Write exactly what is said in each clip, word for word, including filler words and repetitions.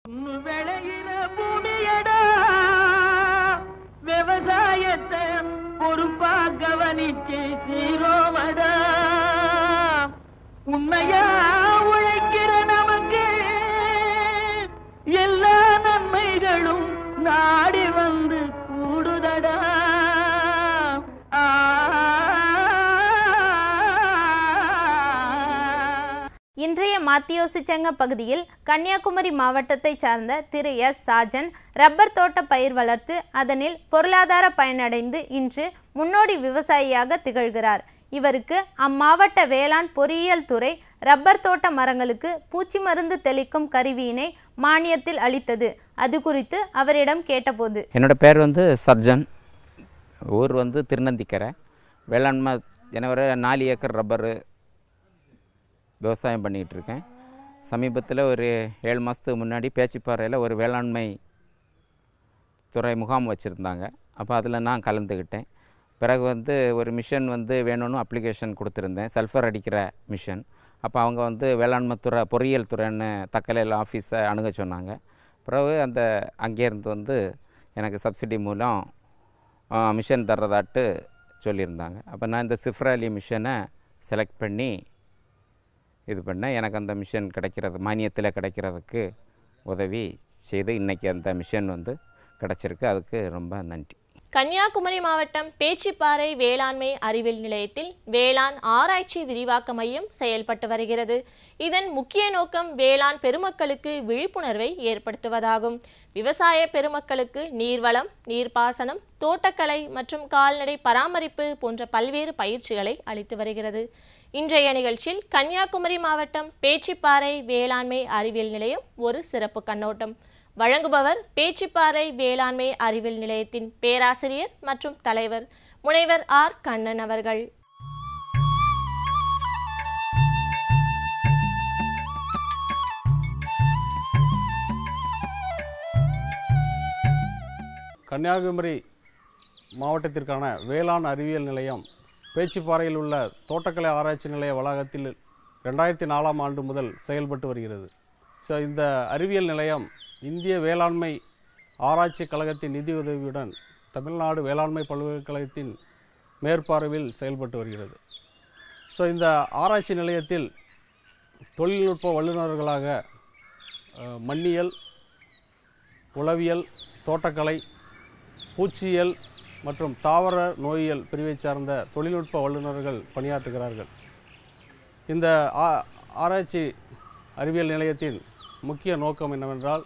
விளையிற பூமியடா விவசாயத்தை பொறுப்பா கவனிச்சு சீரோமடா உண்மையா உழைக்கிற நமக்கு எல்லா நன்மைகளும் நாடி வந்து கூடுதடா. இன்றைய மாத்தியோசிச்சங்க பகுதியில் கன்னியாகுமரி மாவட்டத்தை சார்ந்த திரு எஸ் சாஜன் ரப்பர் தோட்ட பயிர் வளர்த்து அதனில் பொருளாதார பயனடைந்து இன்று முன்னோடி விவசாயியாக திகழ்கிறார். இவருக்கு அம்மாவட்ட வேளாண் பொறியியல் துறை ரப்பர் தோட்ட மரங்களுக்கு பூச்சி மருந்து தெளிக்கும் கருவியினை மானியத்தில் அளித்தது. அது குறித்து அவரிடம் கேட்டபோது, என்னோட பேர் வந்து சர்ஜன், ஊர் வந்து திருநந்திக்கரை. வேளாண்மை ஜனவரி நாலு ஏக்கர் ரப்பரு விவசாயம் பண்ணிகிட்ருக்கேன். சமீபத்தில் ஒரு ஏழு மாதத்துக்கு முன்னாடி பேச்சிப்பாறையில் ஒரு வேளாண்மை துறை முகாம் வச்சுருந்தாங்க. அப்போ அதில் நான் கலந்துக்கிட்டேன். பிறகு வந்து ஒரு மிஷன் வந்து வேணும்னு அப்ளிகேஷன் கொடுத்துருந்தேன், சல்ஃபர் அடிக்கிற மிஷன். அப்போ அவங்க வந்து வேளாண்மை துறை பொறியியல் துறைன்னு தக்கலையில் ஆஃபீஸை அணுக சொன்னாங்க. பிறகு அந்த அங்கேருந்து வந்து எனக்கு சப்சிடி மூலம் மிஷன் தர்றதாட்டு சொல்லியிருந்தாங்க. அப்போ நான் இந்த சிஃப்ராலி மிஷனை செலக்ட் பண்ணி இது பண்ணேன். எனக்கு அந்த மிஷன் கிடைக்கிறது மானியத்தில் கிடைக்கிறதுக்கு உதவி செய்து இன்றைக்கி அந்த மிஷன் வந்து கிடச்சிருக்கு. அதுக்கு ரொம்ப நன்றி. கன்னியாகுமரி மாவட்டம் பேச்சிப்பாறை வேளாண்மை அறிவியல் நிலையத்தில் வேளாண் ஆராய்ச்சி விரிவாக்க மையம் செயல்பட்டு வருகிறது. இதன் முக்கிய நோக்கம் வேளாண் பெருமக்களுக்கு விழிப்புணர்வை ஏற்படுத்துவதாகும். விவசாய பெருமக்களுக்கு நீர்வளம், நீர்ப்பாசனம், தோட்டக்கலை மற்றும் கால்நடை பராமரிப்பு போன்ற பல்வேறு பயிற்சிகளை அளித்து வருகிறது. இன்றைய நிகழ்ச்சியில் கன்னியாகுமரி மாவட்டம் பேச்சிப்பாறை வேளாண்மை அறிவியல் நிலையம் ஒரு சிறப்பு கண்ணோட்டம். வழங்குபவர் பேச்சிப்பாறை வேளாண்மை அறிவியல் நிலையத்தின் பேராசிரியர் மற்றும் தலைவர் முனைவர் ஆர் கண்ணன் அவர்கள். கன்னியாகுமரி மாவட்டத்திற்கான வேளாண் அறிவியல் நிலையம் பேச்சிப்பாறையில் உள்ள தோட்டக்கலை ஆராய்ச்சி நிலைய வளாகத்தில் ரெண்டாயிரத்தி நாலாம் ஆண்டு முதல் செயல்பட்டு வருகிறது. ஸோ இந்த அறிவியல் நிலையம் இந்திய வேளாண்மை ஆராய்ச்சி கழகத்தின் நிதியுதவியுடன் தமிழ்நாடு வேளாண்மை பல்கலைக்கழகத்தின் மேற்பார்வையில் செயல்பட்டு வருகிறது. ஸோ இந்த ஆராய்ச்சி நிலையத்தில் தொழில்நுட்ப வல்லுநர்களாக மண்ணியல், உளவியல், தோட்டக்கலை, பூச்சியியல் மற்றும் தாவர நோயியல் பிரிவை சார்ந்த தொழில்நுட்ப வல்லுநர்கள் பணியாற்றுகிறார்கள். இந்த ஆராய்ச்சி அறிவியல் நிலையத்தின் முக்கிய நோக்கம் என்னவென்றால்,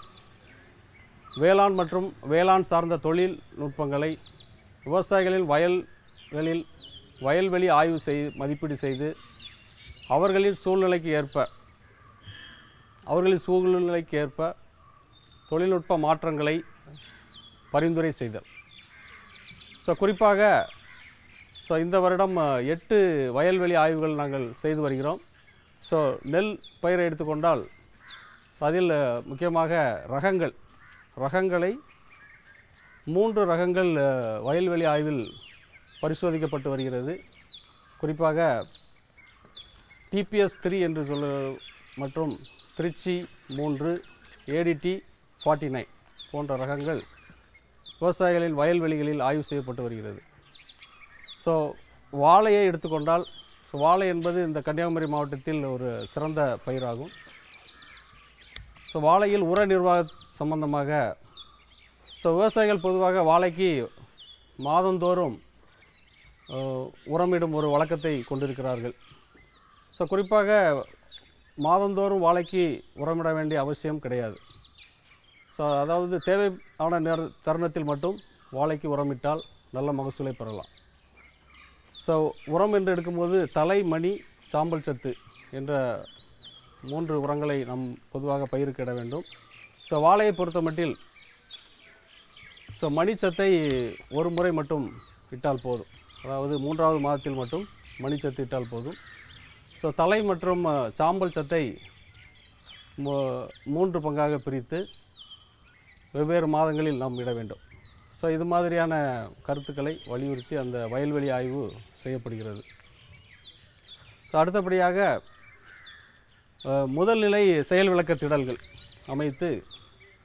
வேளாண் மற்றும் வேளாண் சார்ந்த தொழில்நுட்பங்களை விவசாயிகளின் வயல்களில் வயல்வெளி ஆய்வு செய் மதிப்பீடு செய்து அவர்களின் சூழ்நிலைக்கு ஏற்ப அவர்களின் சூழ்நிலைக்கு ஏற்ப தொழில்நுட்ப மாற்றங்களை பரிந்துரை செய்தல். ஸோ குறிப்பாக ஸோ இந்த வருடம் எட்டு வயல்வெளி ஆய்வுகள் நாங்கள் செய்து வருகிறோம். ஸோ நெல் பயிரை எடுத்துக்கொண்டால் அதில் முக்கியமாக ரகங்கள் ரகங்களை மூன்று ரகங்கள் வயல்வெளி ஆய்வில் பரிசோதிக்கப்பட்டு வருகிறது. குறிப்பாக டிபிஎஸ் த்ரீ என்று சொல்ல மற்றும் திருச்சி மூன்று, ஏடிடி ஃபார்ட்டி நைன் போன்ற ரகங்கள் விவசாயிகளின் வயல்வெளிகளில் ஆய்வு செய்யப்பட்டு வருகிறது. ஸோ வாழையை எடுத்துக்கொண்டால், ஸோ வாழை என்பது இந்த கன்னியாகுமரி மாவட்டத்தில் ஒரு சிறந்த பயிராகும். ஸோ வாழையில் உர நிர்வாக சம்பந்தமாக ஸோ விவசாயிகள் பொதுவாக வாழைக்கு மாதந்தோறும் உரமிடும் ஒரு வழக்கத்தை கொண்டிருக்கிறார்கள். ஸோ குறிப்பாக மாதந்தோறும் வாழைக்கு உரமிட வேண்டிய அவசியம் கிடையாது. ஸோ அதாவது தேவையான நேர தருணத்தில் மட்டும் வாழைக்கு உரமிட்டால் நல்ல மகசூலை பெறலாம். ஸோ உரம் என்று எடுக்கும்போது தலை, மணி, சாம்பல் சத்து என்ற மூன்று உரங்களை நாம் பொதுவாக பயிருக்கு இட வேண்டும். ஸோ வாழையை பொறுத்த மட்டில் ஸோ மணிச்சத்தை ஒரு முறை மட்டும் இட்டால் போதும். அதாவது மூன்றாவது மாதத்தில் மட்டும் மணிச்சத்து இட்டால் போதும். ஸோ தலை மற்றும் சாம்பல் சத்தை மூன்று பங்காக பிரித்து வெவ்வேறு மாதங்களில் நாம் இட வேண்டும். ஸோ இது மாதிரியான கருத்துக்களை வலியுறுத்தி அந்த வயல்வெளி ஆய்வு செய்யப்படுகிறது. ஸோ அடுத்தபடியாக முதல் நிலை செயல் விளக்க திடல்கள் அமைத்து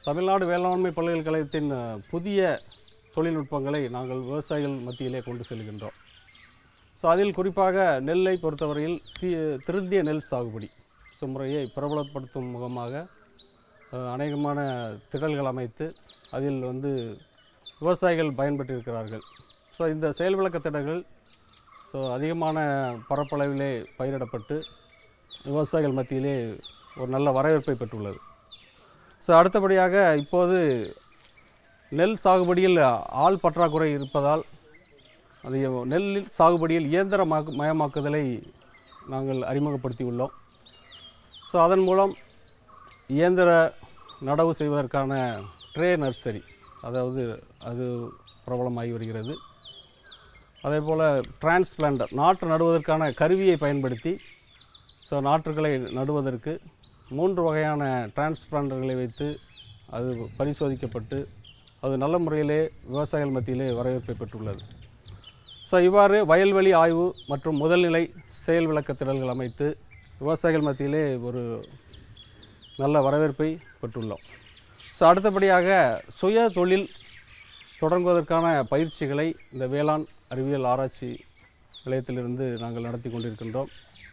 தமிழ்நாடு வேளாண்மை பல்கலைக்கழகத்தின் புதிய தொழில்நுட்பங்களை நாங்கள் விவசாயிகள் மத்தியிலே கொண்டு செல்கின்றோம். ஸோ அதில் குறிப்பாக நெல்லை பொறுத்தவரையில் தி திருந்திய நெல் சாகுபடி ஸோ முறையை பிரபலப்படுத்தும் முகமாக அநேகமான திடல்கள் அமைத்து அதில் வந்து விவசாயிகள் பயன்பெற்றிருக்கிறார்கள். ஸோ இந்த செயல் விளக்க திடங்கள் ஸோ அதிகமான பரப்பளவிலே பயிரிடப்பட்டு விவசாயிகள் மத்தியிலே ஒரு நல்ல வரவேற்பை பெற்றுள்ளது. ஸோ அடுத்தபடியாக இப்போது நெல் சாகுபடியில் ஆள் பற்றாக்குறை இருப்பதால் அது நெல் சாகுபடியில் இயந்திர மயமாக்குதலை நாங்கள் அறிமுகப்படுத்தியுள்ளோம். ஸோ அதன் மூலம் இயந்திர நடவு செய்வதற்கான ட்ரே நர்சரி அதாவது அது பிரபலமாகி வருகிறது. அதே போல் டிரான்ஸ்பிளான்டர் நாற்று நடுவதற்கான கருவியை பயன்படுத்தி ஸோ நாற்றுகளை நடுவதற்கு மூன்று வகையான டிரான்ஸ்பிளான்டர்களை வைத்து அது பரிசோதிக்கப்பட்டு அது நல்ல முறையிலே விவசாயிகள் மத்தியிலே வரவேற்பை பெற்றுள்ளது. ஸோ இவ்வாறு வயல்வெளி ஆய்வு மற்றும் முதல்நிலை செயல் விளக்க திடல்கள் அமைத்து விவசாயிகள் மத்தியிலே ஒரு நல்ல வரவேற்பை பெற்றுள்ளோம். ஸோ அடுத்தபடியாக சுய தொழில் தொடங்குவதற்கான பயிற்சிகளை இந்த வேளாண் அறிவியல் ஆராய்ச்சி நிலையத்திலிருந்து நாங்கள் நடத்தி கொண்டிருக்கின்றோம்.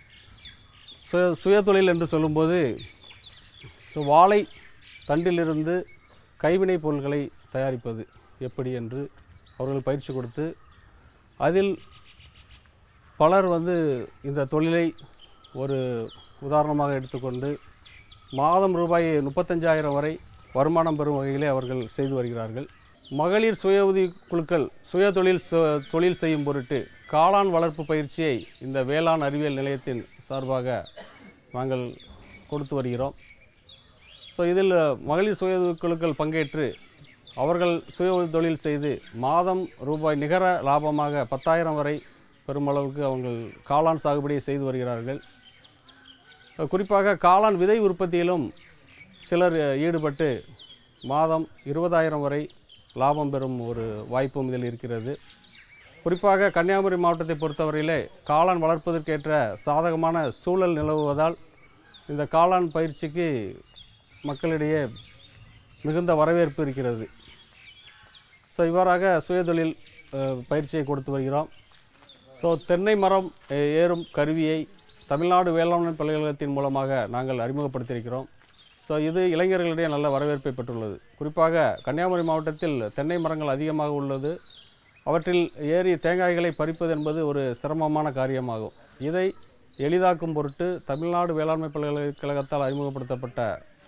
சுய சுயதொழில் என்று சொல்லும்போது ஸோ வாழை தண்டிலிருந்து கைவினைப் பொருள்களை தயாரிப்பது எப்படி என்று அவர்கள் பயிற்சி கொடுத்து அதில் பலர் வந்து இந்த தொழிலை ஒரு உதாரணமாக எடுத்துக்கொண்டு மாதம் ரூபாய் முப்பத்தஞ்சாயிரம் வரை வருமானம் பெறும் வகையிலே அவர்கள் செய்து வருகிறார்கள். மகளிர் சுய உதவி குழுக்கள் சுய தொழில் தொழில் செய்யும் பொருட்டு காளான் வளர்ப்பு பயிற்சியை இந்த வேளாண் அறிவியல் நிலையத்தின் சார்பாக நாங்கள் கொடுத்து வருகிறோம். ஸோ இதில் மகளிர் சுய உதவி குழுக்கள் பங்கேற்று அவர்கள் சுய தொழில் செய்து மாதம் ரூபாய் நிகர லாபமாக பத்தாயிரம் வரை பெருமளவுக்கு அவங்கள் காளான் சாகுபடியை செய்து வருகிறார்கள். குறிப்பாக காளான் விதை உற்பத்தியிலும் சிலர் ஈடுபட்டு மாதம் இருபதாயிரம் வரை லாபம் பெறும் ஒரு வாய்ப்பும் இதில் இருக்கிறது. குறிப்பாக கன்னியாகுமரி மாவட்டத்தை பொறுத்தவரையிலே காளான் வளர்ப்பதற்கேற்ற சாதகமான சூழல் நிலவுவதால் இந்த காளான் பயிற்சிக்கு மக்களிடையே மிகுந்த வரவேற்பு இருக்கிறது. ஸோ இவ்வாறாக சுயதொழில் பயிற்சியை கொடுத்து வருகிறோம். ஸோ தென்னை மரம் ஏறும் கருவியை தமிழ்நாடு வேளாண்மை பல்கலைக்கழகத்தின் மூலமாக நாங்கள் அறிமுகப்படுத்தியிருக்கிறோம். ஸோ இது இளைஞர்களிடையே நல்ல வரவேற்பை பெற்றுள்ளது. குறிப்பாக கன்னியாகுமரி மாவட்டத்தில் தென்னை மரங்கள் அதிகமாக உள்ளது. அவற்றில் ஏறி தேங்காய்களை பறிப்பது என்பது ஒரு சிரமமான காரியமாகும். இதை எளிதாக்கும் பொருட்டு தமிழ்நாடு வேளாண்மை பல்கலைக்கழகத்தால் அறிமுகப்படுத்தப்பட்ட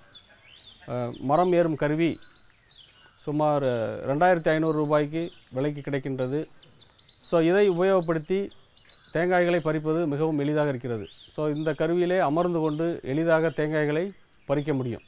மரம் ஏறும் கருவி சுமார் ரெண்டாயிரத்தி ஐநூறு ரூபாய்க்கு விலைக்கு கிடைக்கின்றது. ஸோ இதை உபயோகப்படுத்தி தேங்காய்களை பறிப்பது மிகவும் எளிதாக இருக்கிறது. ஸோ இந்த கருவியிலே அமர்ந்து கொண்டு எளிதாக தேங்காய்களை பறிக்க முடியும்.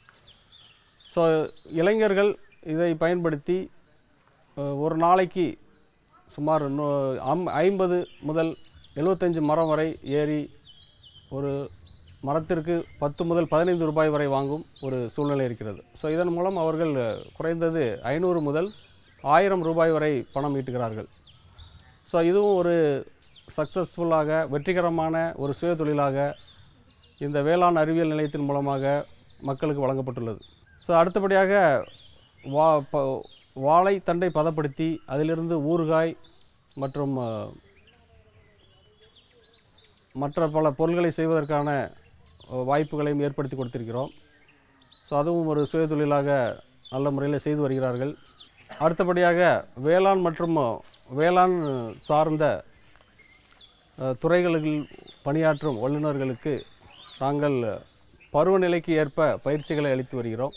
ஸோ இளைஞர்கள் இதை பயன்படுத்தி ஒரு நாளைக்கு சுமார் ஐம்பது முதல் எழுபத்தஞ்சு மரம் வரை ஏறி ஒரு மரத்திற்கு பத்து முதல் பதினைந்து ரூபாய் வரை வாங்கும் ஒரு சூழ்நிலை இருக்கிறது. ஸோ இதன் மூலம் அவர்கள் குறைந்தது ஐநூறு முதல் ஆயிரம் ரூபாய் வரை பணம் ஈட்டுகிறார்கள். ஸோ இதுவும் ஒரு சக்ஸஸ்ஃபுல்லாக வெற்றிகரமான ஒரு சுய தொழிலாக இந்த வேளாண் அறிவியல் நிலையத்தின் மூலமாக மக்களுக்கு வழங்கப்பட்டுள்ளது. ஸோ அடுத்தபடியாக வா வாழை தண்டை பதப்படுத்தி அதிலிருந்து ஊறுகாய் மற்றும் மற்ற பல பொருட்களை செய்வதற்கான வாய்ப்புகளையும் ஏற்படுத்தி கொடுத்திருக்கிறோம். ஸோ அதுவும் ஒரு சுய தொழிலாக நல்ல முறையில் செய்து வருகிறார்கள். அடுத்தபடியாக வேளாண் மற்றும் வேளாண் சார்ந்த துறைகளில் பணியாற்றும் வல்லுநர்களுக்கு நாங்கள் பருவநிலைக்கு ஏற்ப பயிற்சிகளை அளித்து வருகிறோம்.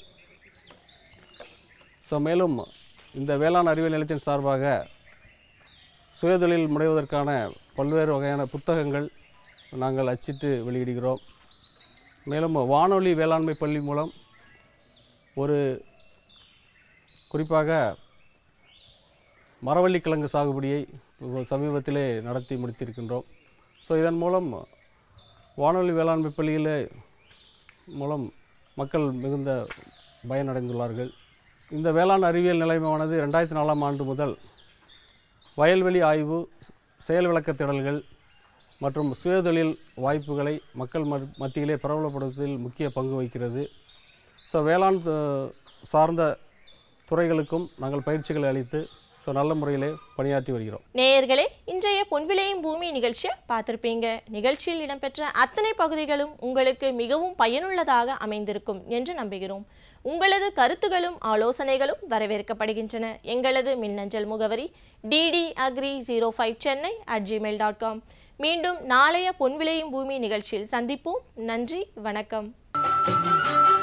ஸோ மேலும் இந்த வேளாண் அறிவியல் நிலையத்தின் சார்பாக சுயதொழில் முனைவதற்கான பல்வேறு வகையான புத்தகங்கள் நாங்கள் அச்சிட்டு வெளியிடுகிறோம். மேலும் வானொலி வேளாண்மை பள்ளி மூலம் ஒரு குறிப்பாக மரவள்ளி கிழங்கு சாகுபடியை சமீபத்திலே நடத்தி முடித்திருக்கின்றோம். ஸோ இதன் மூலம் வானொலி வேளாண்மை பள்ளியில் மூலம் மக்கள் மிகுந்த பயனடைந்துள்ளார்கள். இந்த வேளாண் அறிவியல் நிலையமானது ரெண்டாயிரத்தி நாலாம் ஆண்டு முதல் வயல்வெளி ஆய்வு, செயல் விளக்க திடல்கள் மற்றும் சுயதொழில் வாய்ப்புகளை மக்கள் மத்தியிலே பிரபலப்படுத்துவதில் முக்கிய பங்கு வகிக்கிறது. ஸோ வேளாண் சார்ந்த துறைகளுக்கும் நாங்கள் பயிற்சிகளை அளித்து ஸோ நல்ல முறையிலே பணியாற்றி வருகிறோம். நேயர்களே, இன்றைய பொன் விளையும் பூமி நிகழ்ச்சியை பார்த்திருப்பீங்க. நிகழ்ச்சியில் இடம்பெற்ற அத்தனை பகுதிகளும் உங்களுக்கு மிகவும் பயனுள்ளதாக அமைந்திருக்கும் என்று நம்புகிறோம். உங்களது கருத்துகளும் ஆலோசனைகளும் வரவேற்கப்படுகின்றன. எங்களது மின்னஞ்சல் முகவரி DD agri zero five Chennai at Gmail dot com. மீண்டும் நாளைய பொன் விளையும் பூமி நிகழ்ச்சியில் சந்திப்போம். நன்றி, வணக்கம்.